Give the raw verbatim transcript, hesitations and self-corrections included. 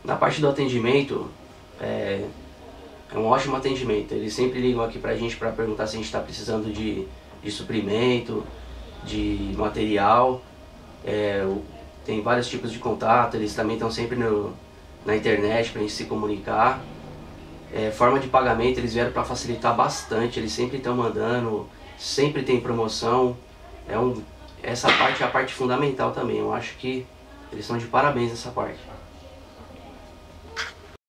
Na parte do atendimento, é, é um ótimo atendimento. Eles sempre ligam aqui pra gente para perguntar se a gente está precisando de, de suprimento, de material. É, tem vários tipos de contato, eles também estão sempre no, na internet pra gente se comunicar. É, forma de pagamento, eles vieram para facilitar bastante, eles sempre estão mandando, sempre tem promoção. É um, essa parte é a parte fundamental também, eu acho que eles estão de parabéns nessa parte.